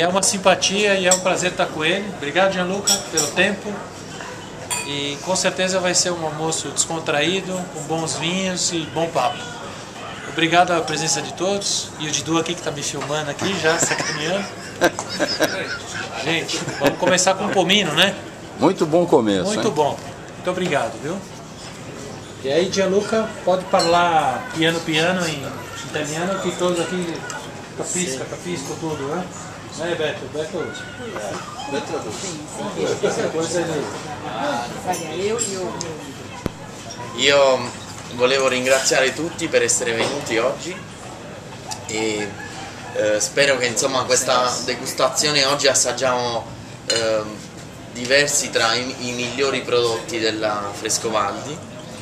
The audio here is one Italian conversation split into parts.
é uma simpatia e é um prazer estar com ele. Obrigado, Gianluca, pelo tempo. E com certeza vai ser um almoço descontraído, com bons vinhos e bom papo. Obrigado à presença de todos. E o Didu aqui que está me filmando aqui, já sacaneando. Gente, vamos começar com o pomino, né? Muito bom começo. Muito bom. Muito obrigado, viu? E aí, Gianluca, pode falar piano em italiano, que todos aqui capisco tudo, né? Beto? Beto Io volevo ringraziare tutti per essere venuti oggi e spero che insomma questa degustazione oggi assaggiamo diversi tra i migliori prodotti della Frescovaldi.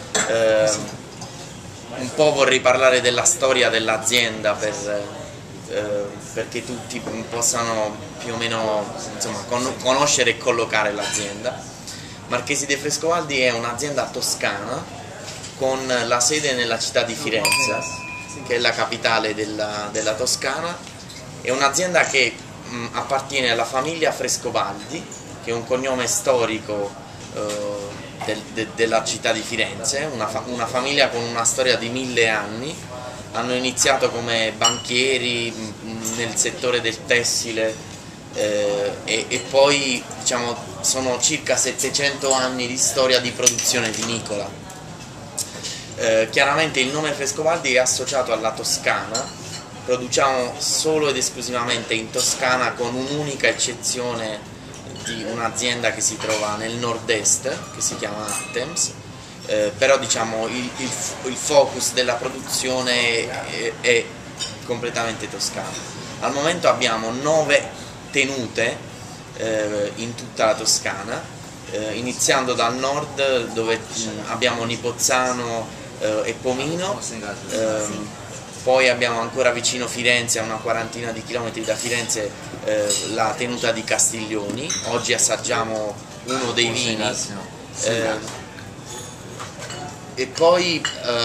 Un po' vorrei parlare della storia dell'azienda perché tutti possano più o meno insomma, conoscere e collocare l'azienda. Marchesi de Frescovaldi è un'azienda toscana con la sede nella città di Firenze, che è la capitale della Toscana. È un'azienda che appartiene alla famiglia Frescovaldi, che è un cognome storico della città di Firenze, una famiglia con una storia di 1000 anni. Hanno iniziato come banchieri nel settore del tessile e poi diciamo, sono circa 700 anni di storia di produzione vinicola. Chiaramente il nome Frescovaldi è associato alla Toscana, produciamo solo ed esclusivamente in Toscana con un'unica eccezione di un'azienda che si trova nel nord-est, che si chiama Attems. Però diciamo il focus della produzione è completamente toscano. Al momento abbiamo 9 tenute in tutta la Toscana, iniziando dal nord dove abbiamo Nipozzano e Pomino, poi abbiamo ancora vicino Firenze, a una quarantina di chilometri da Firenze, la tenuta di Castiglioni. Oggi assaggiamo uno dei vini. E poi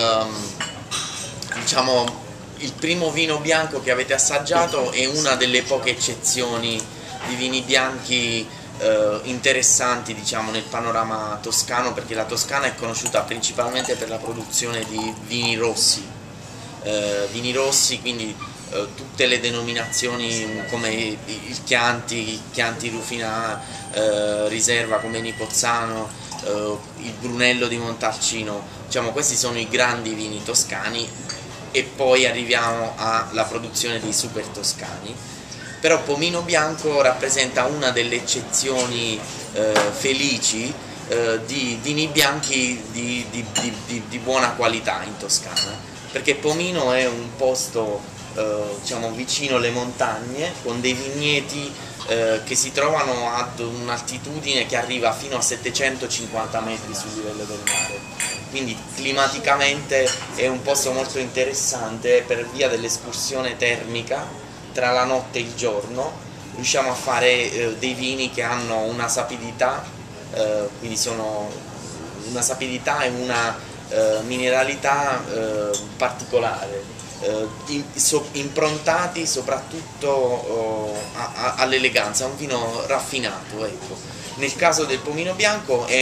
diciamo il primo vino bianco che avete assaggiato è una delle poche eccezioni di vini bianchi interessanti diciamo nel panorama toscano, perché la Toscana è conosciuta principalmente per la produzione di vini rossi, quindi tutte le denominazioni come il Chianti Rufinà, Riserva come Nipozzano, il Brunello di Montalcino, diciamo questi sono i grandi vini toscani, e poi arriviamo alla produzione dei super toscani. Però Pomino Bianco rappresenta una delle eccezioni felici di vini bianchi di buona qualità in Toscana, perché Pomino è un posto diciamo vicino alle montagne, con dei vigneti che si trovano ad un'altitudine che arriva fino a 750 metri sul livello del mare, quindi climaticamente è un posto molto interessante per via dell'escursione termica tra la notte e il giorno. Riusciamo a fare dei vini che hanno una sapidità, quindi sono una sapidità e una mineralità particolare, improntati soprattutto all'eleganza, un vino raffinato, ecco. Nel caso del Pomino Bianco è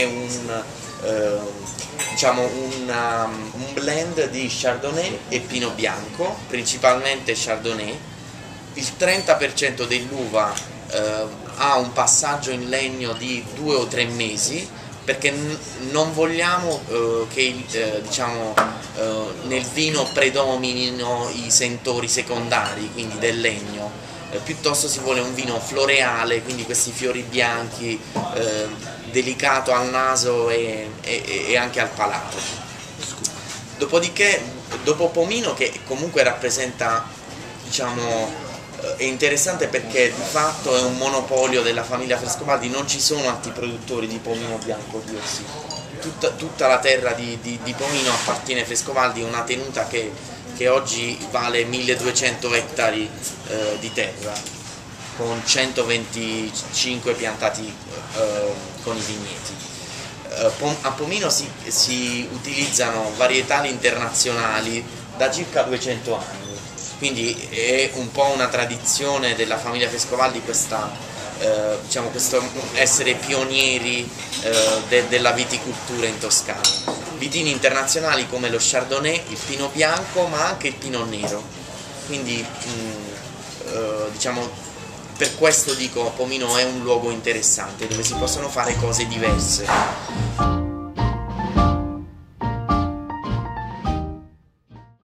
diciamo un blend di Chardonnay e Pinot Bianco, principalmente Chardonnay. Il 30% dell'uva ha un passaggio in legno di 2 o 3 mesi, perché non vogliamo che diciamo, nel vino predominino i sentori secondari, quindi del legno, piuttosto si vuole un vino floreale, quindi questi fiori bianchi, delicato al naso e anche al palato. Dopodiché, dopo Pomino, che comunque rappresenta, diciamo, è interessante perché di fatto è un monopolio della famiglia Frescovaldi, non ci sono altri produttori di Pomino Bianco diversi. Tutta la terra di Pomino appartiene a Frescovaldi, una tenuta che oggi vale 1200 ettari di terra, con 125 piantati con i vigneti. A Pomino si utilizzano varietali internazionali da circa 200 anni. quindi è un po' una tradizione della famiglia Vescovaldi diciamo, questo essere pionieri della viticoltura in Toscana. Vitini internazionali come lo Chardonnay, il Pinot Bianco, ma anche il Pinot Nero. Quindi diciamo, per questo dico Pomino è un luogo interessante dove si possono fare cose diverse.